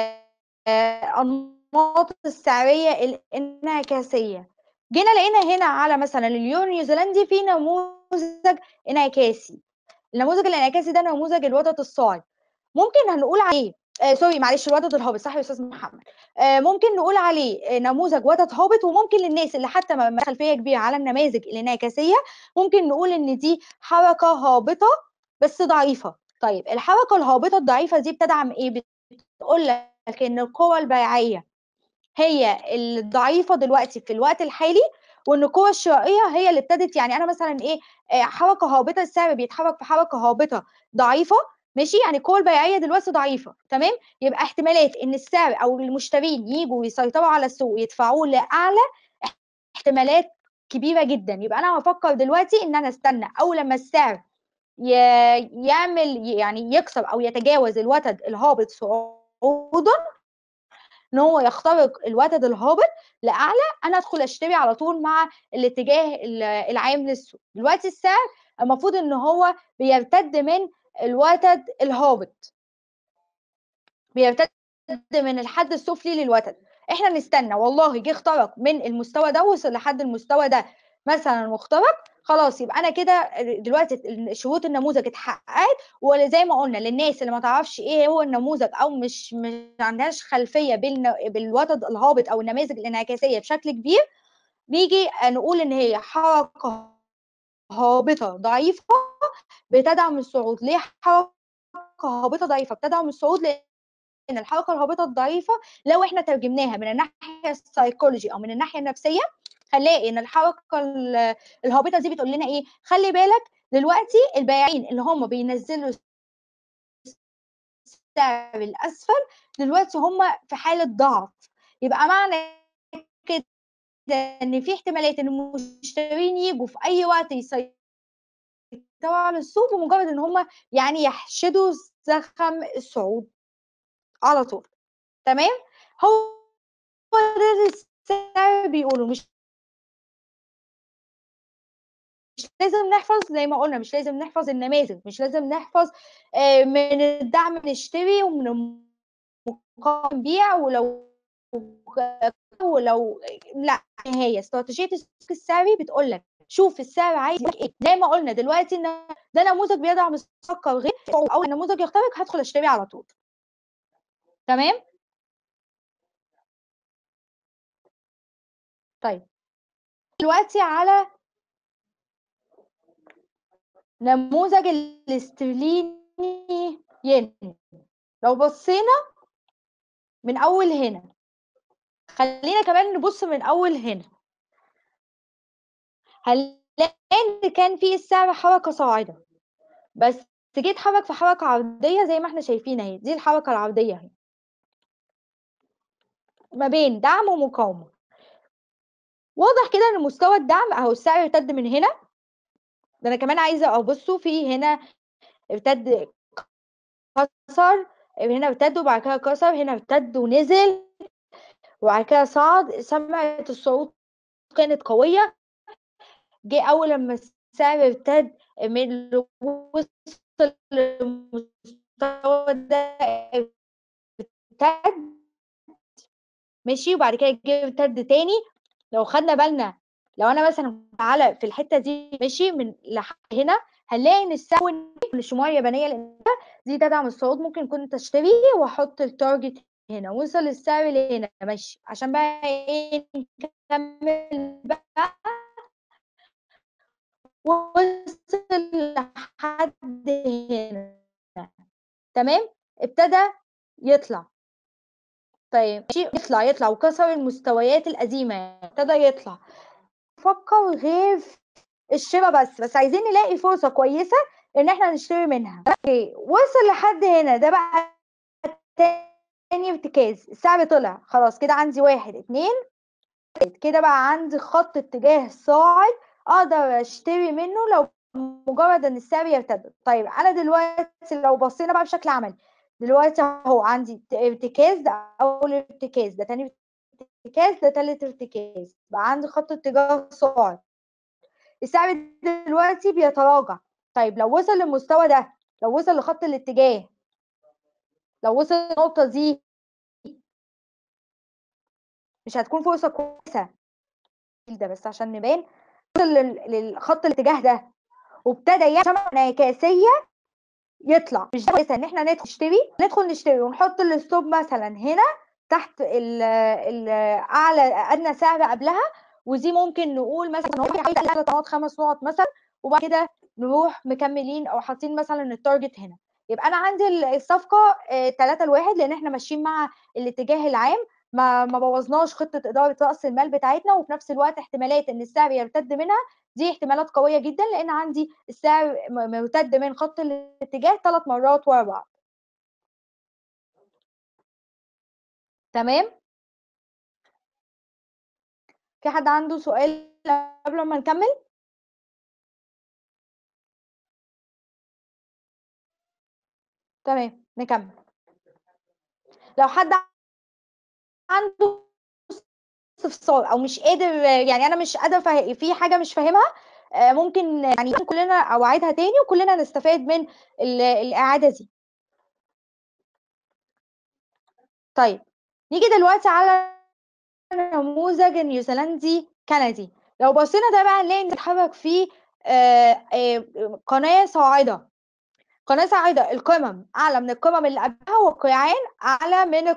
الأنماط السعرية الانعكاسية، جينا لقينا هنا على مثلا اليورو نيوزيلندي في نموذج انعكاسي. النموذج الانعكاسي ده نموذج الوتد الصاعد، ممكن هنقول عليه سوري معلش الوتد الهابط، صح يا استاذ محمد. ممكن نقول عليه نموذج وتد هابط، وممكن للناس اللي حتى ما خلفيه كبيره على النماذج الانعكاسيه ممكن نقول ان دي حركه هابطه بس ضعيفه. طيب الحركه الهابطه الضعيفه دي بتدعم ايه؟ بتقول لك ان القوى البيعيه هي الضعيفه دلوقتي في الوقت الحالي، وان القوى الشرائيه هي اللي ابتدت، يعني انا مثلا ايه، حركه هابطه، السعر بيتحرك في حركه هابطه ضعيفه، ماشي، يعني القوى البيعيه دلوقتي ضعيفه، تمام، يبقى احتمالات ان السعر او المشترين يجوا يسيطروا على السوق ويدفعوه لاعلى احتمالات كبيره جدا. يبقى انا هفكر دلوقتي ان انا استنى اول لما السعر يعمل يعني يكسر او يتجاوز الوتد الهابط صعودا، ان هو يخترق الوتد الهابط لاعلى، انا ادخل اشتري على طول مع الاتجاه العام للسوق. دلوقتي السعر المفروض ان هو بيرتد من الوتد الهابط، بيرتد من الحد السفلي للوتد، احنا نستنى والله جه اخترق من المستوى ده، وصل لحد المستوى ده مثلا واخترق، خلاص يبقى انا كده دلوقتي شروط النموذج اتحققت. وزي ما قلنا للناس اللي ما تعرفش ايه هو النموذج او مش عندهاش خلفيه بالوتد الهابط او النماذج الانعكاسيه بشكل كبير، نيجي نقول ان هي حركه هابطه ضعيفه بتدعم الصعود. ليه حركه هابطه ضعيفه بتدعم الصعود؟ لان الحركه الهابطه الضعيفه لو احنا ترجمناها من الناحيه السايكولوجي او من الناحيه النفسيه، هنلاقي ان الحركه الهابطه دي بتقول لنا ايه؟ خلي بالك دلوقتي البائعين اللي هم بينزلوا السعر الاسفل دلوقتي هم في حاله ضعف، يبقى معنى كده ان في احتمالات ان المشترين يجوا في اي وقت يسيطروا على السوق بمجرد ان هم يعني يحشدوا زخم الصعود على طول، تمام. هو ده السعر بيقولوا مش لازم نحفظ زي ما قلنا، مش لازم نحفظ النماذج، مش لازم نحفظ من الدعم نشتري ومن المقاومة نبيع، ولو لا، هي استراتيجية السوق السعري بتقول لك شوف السعر عايز ايه. زي ما قلنا دلوقتي ان ده نموذج بيدعم السكر غير، او النموذج يخترق هدخل اشتري على طول، تمام. طيب دلوقتي على نموذج الاسترليني ين، لو بصينا من اول هنا، خلينا كمان نبص من اول هنا، هنلاقي ان كان في السعر حركه صاعده، بس جه اتحرك في حركه عرضيه زي ما احنا شايفين اهي، دي الحركه العرضيه اهي ما بين دعم ومقاومه. واضح كده ان مستوى الدعم اهو السعر ارتد من هنا، ده انا كمان عايزه ابصوا في هنا ارتد كسر، هنا ارتد وبعد كده كسر، هنا ارتد ونزل وبعد كده صعد، سمعة الصعود كانت قوية. جه أول لما السعر ارتد من وصل للمستوى ده ارتد، ماشي، وبعد كده جه ارتد تاني. لو خدنا بالنا، لو انا مثلا على في الحته دي ماشي من لحد هنا، هنلاقي ان السعر من الشموع اليابانيه لان دي تدعم الصعود، ممكن كنت اشتري واحط التارجت هنا، وصل السعر لهنا ماشي، عشان بقى ايه نكمل بقى، وصل تمام، ابتدى يطلع. طيب يطلع وكسر المستويات القديمة، يعني ابتدى يطلع. فكر غير في الشراء، بس عايزين نلاقي فرصة كويسة ان احنا نشتري منها. اوكي، وصل لحد هنا، ده بقى تاني ارتكاز، السعر طلع خلاص، كده عندي 1 2 كده بقى عندي خط اتجاه صاعد اقدر اشتري منه لو مجرد ان السعر يرتد. طيب انا دلوقتي لو بصينا بقى بشكل عملي، دلوقتي اهو عندي ارتكاز، ده اول ارتكاز، ده تاني ارتكاز، ده تالت ارتكاز، بقى عندي خط اتجاه صاعد. السعر دلوقتي بيتراجع. طيب لو وصل للمستوى ده، لو وصل لخط الاتجاه، لو وصل النقطة دي، مش هتكون فرصة كويسة ده بس عشان نبان. وصل للخط الاتجاه ده وابتدى يعمل انعكاسية، يطلع. مش كويسة ان احنا ندخل نشتري ونحط الستوب مثلا هنا تحت اعلى ادنى سعر قبلها، ودي ممكن نقول مثلا هو حوالي 3 نقط 5 نقط مثلا، وبعد كده نروح مكملين او حاطين مثلا التارجت هنا. يبقى انا عندي الصفقه 3-1 لان احنا ماشيين مع الاتجاه العام، ما بوظناش خطه اداره راس المال بتاعتنا، وفي نفس الوقت احتمالات ان السعر يرتد منها دي احتمالات قويه جدا، لان عندي السعر مرتد من خط الاتجاه 3 مرات ورا بعض. تمام، في حد عنده سؤال قبل ما نكمل؟ تمام نكمل. لو حد عنده استفسار او مش قادر، يعني انا مش قادر في حاجه مش فاهمها، ممكن يعني كلنا اوعدها تاني وكلنا نستفاد من الاعاده دي. طيب نيجي دلوقتي على نموذج نيوزيلندي كندي. لو بصينا ده بقى نلاقي ان بيتحرك فيه قناه صاعده. قناه صاعده، القمم اعلى من القمم اللي قبلها والقيعان اعلى من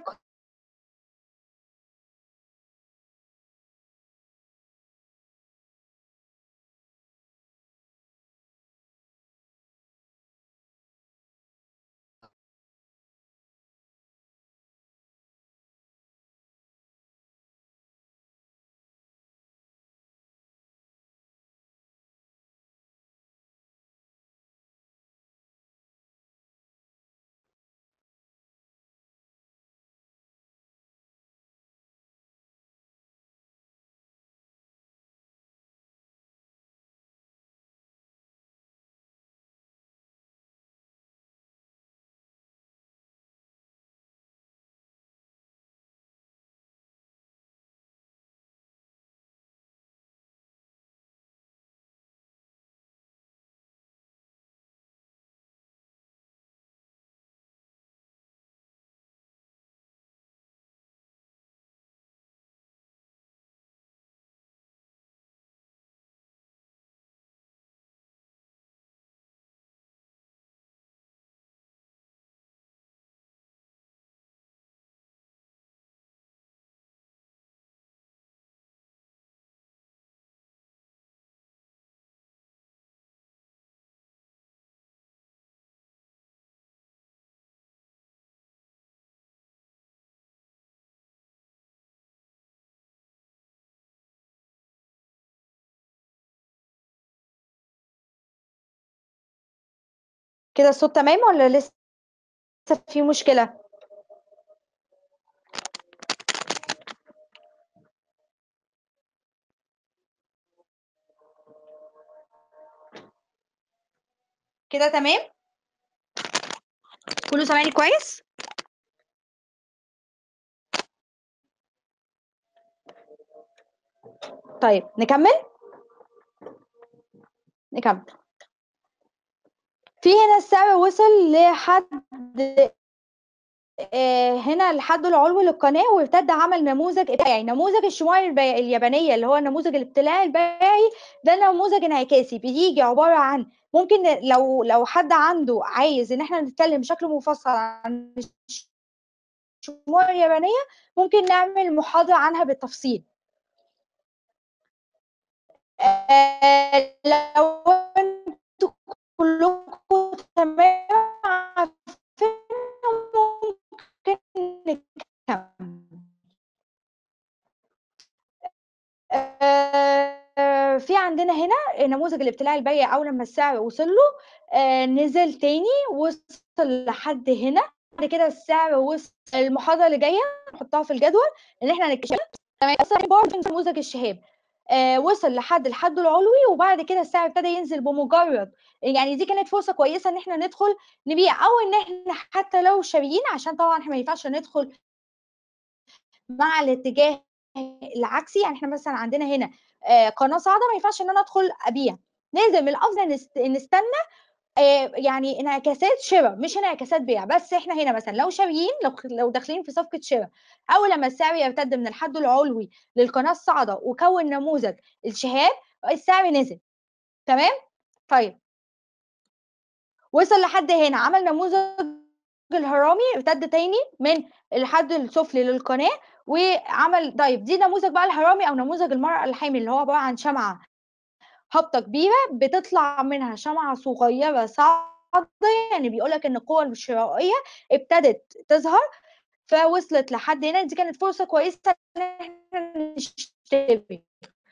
كده الصوت تمام ولا لسه في مشكله؟ كده تمام، كله سامعني كويس؟ طيب نكمل. في هنا السعر وصل لحد هنا لحد العلو للقناه، وارتد عمل نموذج ابتلاعي. نموذج الشموع اليابانيه اللي هو النموذج الابتلاعي البيعي، ده نموذج انعكاسي بيجي عباره عن، ممكن لو حد عنده عايز ان احنا نتكلم بشكل مفصل عن الشموع اليابانيه، ممكن نعمل محاضره عنها بالتفصيل. لو انتوا كلكم تمام عارفين النموذج الابتلاعي البيع أول لما السعر وصل له نزل تاني، وصل لحد هنا. بعد كده السعر وصل. المحاضرة اللي جاية نحطها في الجدول إن إحنا هنكتشف. تمام. برضه نموذج الشهاب وصل لحد الحد العلوي، وبعد كده السعر ابتدى ينزل بمجرد، يعني دي كانت فرصة كويسة إن إحنا ندخل نبيع، أو إن إحنا حتى لو شاريين، عشان طبعا إحنا ما ينفعش ندخل مع الاتجاه العكسي. يعني إحنا مثلا عندنا هنا قناة صاعدة، ما ينفعش إن أنا أدخل أبيع، لازم الأفضل نستنى يعني انعكاسات شراء مش انعكاسات بيع. بس احنا هنا مثلا لو شاريين، لو داخلين في صفقه شراء، اول لما السعر يرتد من الحد العلوي للقناه الصاعده وكون نموذج الشهاب، السعر نزل. تمام. طيب وصل لحد هنا، عمل نموذج الهرامي، ارتد تاني من الحد السفلي للقناه وعمل. طيب دي نموذج بقى الهرامي او نموذج المرأة الحامل، اللي هو عباره عن شمعه هبطه كبيره بتطلع منها شمعه صغيره صاعده. يعني بيقول لك ان القوه الشرائيه ابتدت تظهر، فوصلت لحد هنا. دي كانت فرصه كويسه ان احنا نشتري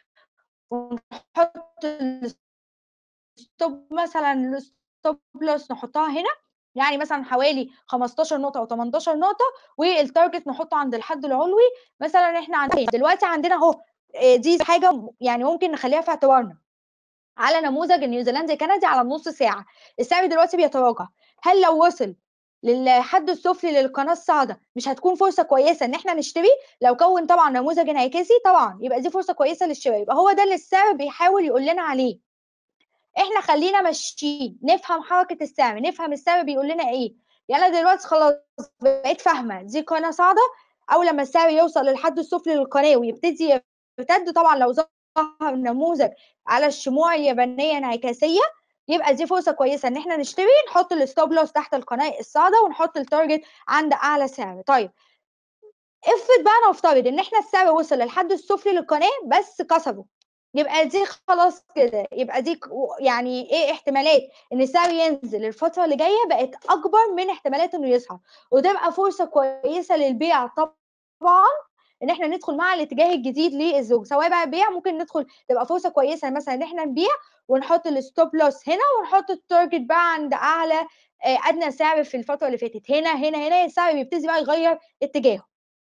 ونحط الستوب، مثلا الستوب لوس نحطها هنا، يعني مثلا حوالي 15 نقطه او 18 نقطه، والتارجت نحطه عند الحد العلوي. مثلا احنا عندنا دلوقتي عندنا اهو دي حاجه يعني ممكن نخليها في اعتبارنا على نموذج النيوزيلندي كندي على النص ساعه. السعر دلوقتي بيتراجع، هل لو وصل للحد السفلي للقناه الصاعده مش هتكون فرصه كويسه ان احنا نشتري؟ لو كون طبعا نموذج انعكاسي طبعا يبقى دي فرصه كويسه للشراء. يبقى هو ده اللي السعر بيحاول يقول لنا عليه. احنا خلينا ماشيين نفهم حركه السعر، نفهم السعر بيقول لنا ايه. يعني انا دلوقتي خلاص بقيت فاهمه دي قناه صاعده، اول لما السعر يوصل للحد السفلي للقناه ويبتدي يرتد، طبعا لو ظهر نموذج على الشموع اليابانيه انعكاسيه، يبقى دي فرصه كويسه ان احنا نشتري، نحط الستوب لوس تحت القناه الصاعده ونحط التارجت عند اعلى سعر. طيب افرض بقى نفترض ان احنا السعر وصل للحد السفلي للقناه بس كسره، يبقى دي خلاص كده، يبقى دي يعني ايه احتمالات ان السعر ينزل الفتره اللي جايه بقت اكبر من احتمالات انه يصعد، وتبقى فرصه كويسه للبيع طبعا، ان احنا ندخل مع الاتجاه الجديد للزوج. سواء بقى بيع، ممكن ندخل تبقى فرصه كويسه مثلا ان احنا نبيع ونحط الستوب لوس هنا، ونحط التارجت بقى عند اعلى ادنى سعر في الفتره اللي فاتت. هنا السعر بيبتدي بقى يغير اتجاهه.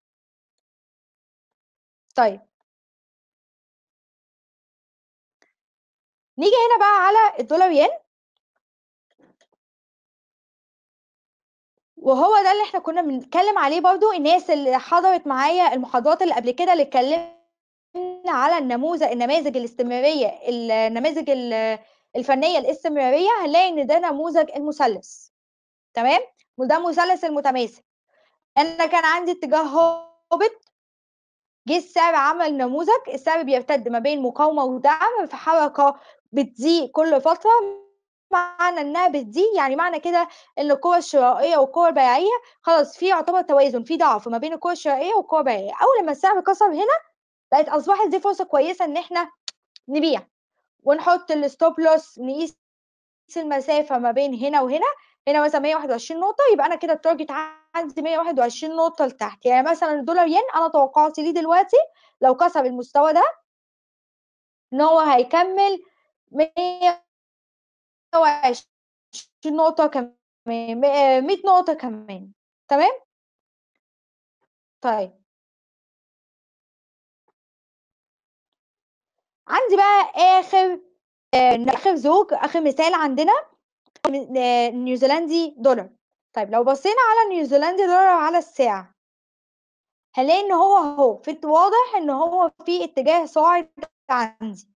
طيب نيجي هنا بقى على الدولار ين، وهو ده اللي احنا كنا بنتكلم عليه برضو. الناس اللي حضرت معايا المحاضرات اللي قبل كده اللي اتكلمنا على النماذج الاستمرارية، النماذج الفنية الاستمرارية، هنلاقي ان ده نموذج المثلث. تمام. وده مثلث المتماثل. انا كان عندي اتجاه هابط، جه السعر عمل نموذج، السعر بيرتد ما بين مقاومة ودعم في حركة بتزيد كل فترة. معنى انها بتزيد يعني معنى كده ان القوة الشرائية والقوة البيعية خلاص في يعتبر توازن، في ضعف ما بين القوة الشرائية والقوة البيعية. اول لما السعر كسر هنا بقت اصبحت دي فرصة كويسة ان احنا نبيع ونحط الستوب لوس، نقيس المسافة ما بين هنا وهنا. هنا مثلا 121 نقطة، يبقى انا كده التارجت عندي 121 نقطة لتحت. يعني مثلا الدولار ين انا توقعاتي ليه دلوقتي لو كسر المستوى ده ان هو هيكمل 120 نقطة كمان، 100 نقطة كمان. تمام. طيب عندي بقى اخر زوج، اخر مثال عندنا نيوزيلندي دولار. طيب لو بصينا على نيوزيلندي دولار على الساعة، هنلاقي ان هو اهو في واضح ان هو في اتجاه صاعد عندي.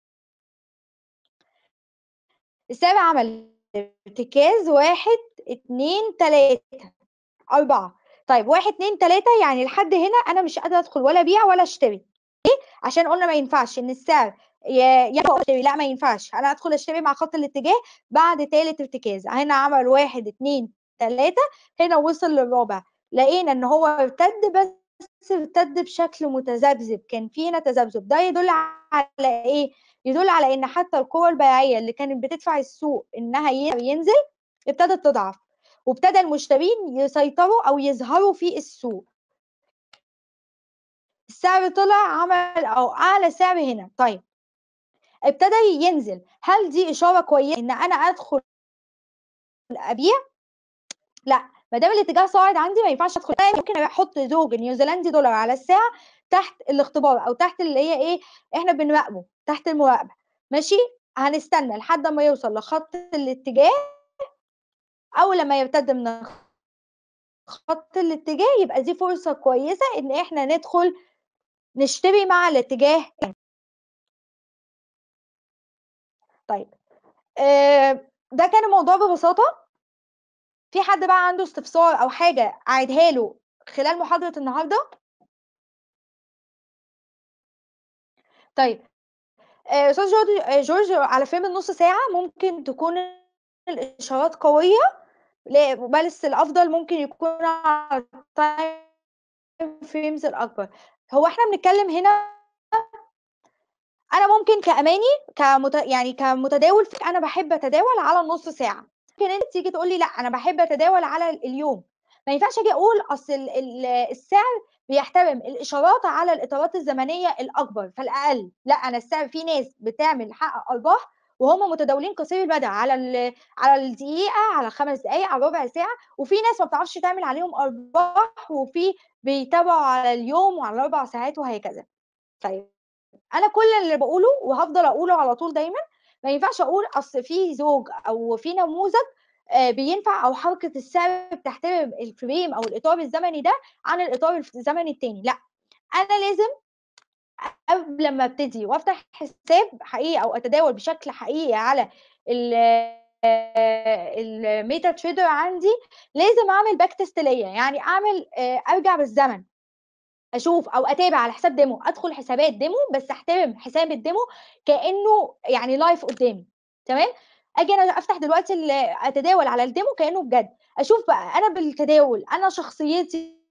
السعر عمل ارتكاز 1 2 3 4. طيب 1 2 3 يعني لحد هنا انا مش قادره ادخل ولا ابيع ولا اشتري، عشان قلنا ما ينفعش ان السعر يبقى اشتري، لا ما ينفعش انا ادخل اشتري مع خط الاتجاه بعد ثالث ارتكاز. هنا عمل 1 2 3، هنا وصل للرابع، لقينا ان هو ارتد، بس ارتد بشكل متذبذب، كان في هنا تذبذب. ده يدل على ايه؟ يدل على ان حتى القوى البيعيه اللي كانت بتدفع السوق انها ينزل ابتدت تضعف، وابتدى المشترين يسيطروا او يظهروا في السوق. السعر طلع عمل او اعلى سعر هنا. طيب ابتدى ينزل. هل دي إشارة كويسة إن أنا أدخل أبيع؟ لأ، ما دام الاتجاه صاعد عندي ما ينفعش أدخل. ممكن أحط زوج نيوزيلندي دولار على الساعة تحت الاختبار أو تحت اللي هي إيه، إحنا بنراقبه، تحت المراقبة، ماشي؟ هنستنى لحد أمّا يوصل لخط الاتجاه، أول لمّا يرتد من خط الاتجاه يبقى دي فرصة كويسة إن إحنا ندخل نشتري مع الاتجاه. طيب ده كان الموضوع ببساطة. في حد بقى عنده استفسار أو حاجة أعيدها له خلال محاضرة النهارده؟ طيب أستاذ جورج على فريم النُص ساعة ممكن تكون الإشارات قوية، بس الأفضل ممكن يكون على الtime frames الأكبر. هو إحنا بنتكلم هنا، أنا ممكن كأماني يعني كمتداول أنا باحب أتداول على النُص ساعة. ممكن أنتِ تيجي تقول لي لأ، أنا باحب أتداول على اليوم. ما ينفعش آجي أقول أصل السعر بيحترم الإشارات على الإطارات الزمنية الأكبر فالأقل. لأ، أنا السعر في ناس بتحقق أرباح وهُم متداولين قصير المدى على الدقيقة، على ال5 دقايق، على ربع ساعة، وفي ناس ما بتعرفش تعمل عليهم أرباح، وفي بيتابعوا على اليوم وعلى ال4 ساعات وهكذا. طيب أنا كل اللي باقوله وهافضل أقوله على طول دايمًا، ما ينفعش أقول أصل في زوج أو في نموذج بينفع أو حركة السعر بتحترم الframe أو الإطار الزمني ده عن الإطار الزمني التاني. لأ، أنا لازم قبل ما أبتدي وأفتح حساب حقيقي أو أتداول بشكل حقيقي على ال الmeta trader عندي، لازم أعمل back test ليّا، يعني أعمل أرجع بالزمن. أشوف أو أتابع على حساب ديمو، أدخل حسابات ديمو بس أحترم حساب الديمو كإنه يعني live قدّامي، تمام؟ آجي أنا أفتح دلوقتي أتداول على الديمو كإنه بجد، أشوف بقى أنا بالتداول أنا شخصيتي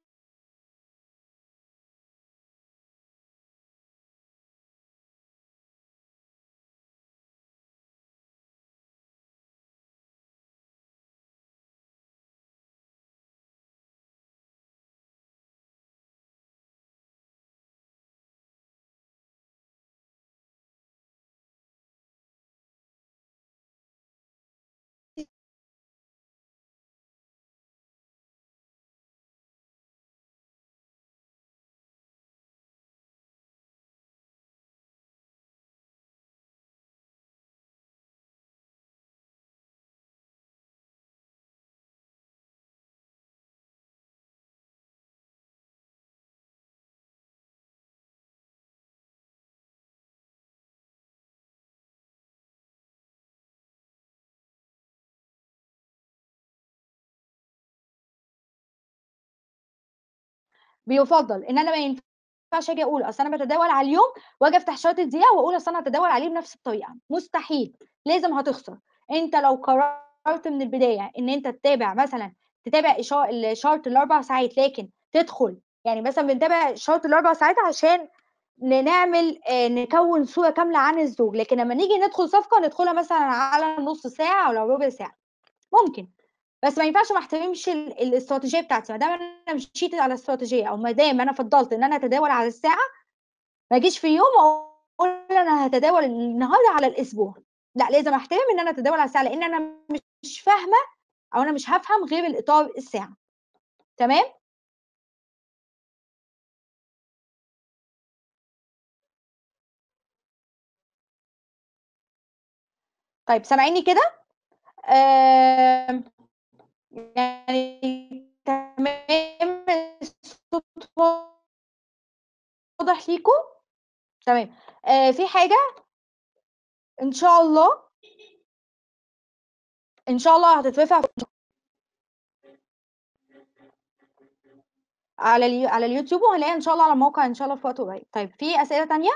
بيُفضّل إن أنا ما ينفعش آجي أقول أصل أنا باتداول على اليوم وآجي أفتح شارت الدقيقة وأقول أصل أنا هاتداول عليه بنفس الطريقة، مستحيل، لازم هتخسر. أنت لو قررت من البداية إن أنت تتابع الشارت ال4 ساعات، لكن تدخل يعني مثلًا بنتابع شارت ال4 ساعات عشان نعمل نكوّن صورة كاملة عن الزوج، لكن لمّا نيجي ندخل صفقة ندخلها مثلًا على نُص ساعة أو ربع ساعة، ممكن. بس ما ينفعش ما احترمش الاستراتيجية بتاعتي. ما دام أنا مشيت على استراتيجية أو ما دام أنا فضّلت إن أنا أتداول على الساعة، ما أجيش في يوم أقول أنا هاتداول النهارده على الأسبوع. لأ، لازم أحترم إن أنا أتداول على الساعة، لإن أنا مش فاهمة أو أنا مش هافهم غير الإطار الساعة، تمام؟ طيب سامعينّي كده؟ آمم، يعني تمام، الصوت واضح ليكم؟ تمام. في حاجة إن شاء الله، إن شاء الله هتترفع على اليوتيوب، وهنلاقيها إن شاء الله على الموقع إن شاء الله في وقت قريب. طيب في أسئلة تانية؟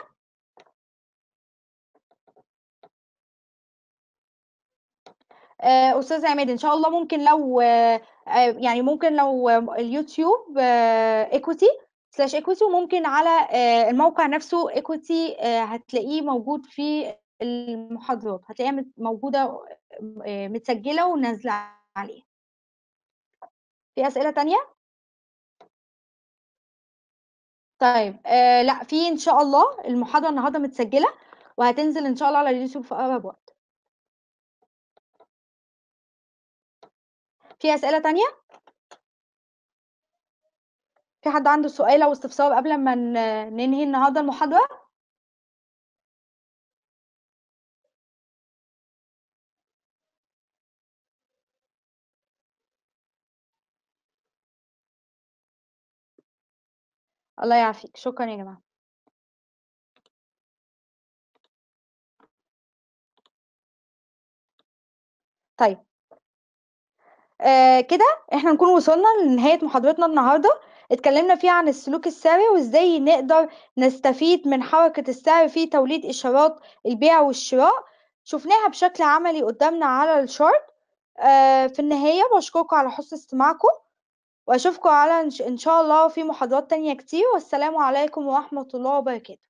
أستاذ عماد إن شاء الله ممكن لو يعني ممكن لو اليوتيوب equity/equity، وممكن على الموقع نفسه equity هتلاقيه موجود في المحاضرات، هتلاقيها موجودة متسجلة ونازلة عليه. في أسئلة تانية؟ طيب لأ، في إن شاء الله المحاضرة النهارده متسجلة، وهتنزل إن شاء الله على اليوتيوب في أقرب وقت. في أسئلة تانية؟ في حد عنده سؤال أو استفسار قبل ما ننهي النهارده المحاضرة؟ الله يعافيك، شكرا يا جماعة. طيب كده احنا نكون وصلنا لنهاية محاضرتنا النهاردة. اتكلمنا فيها عن السلوك السعري وازاي نقدر نستفيد من حركة السعر في توليد إشارات البيع والشراء. شفناها بشكل عملي قدامنا على الشارت. في النهاية بشكركم على حسن استماعكم، وأشوفكم على إن شاء الله في محاضرات تانية كتير، والسلام عليكم ورحمة الله وبركاته.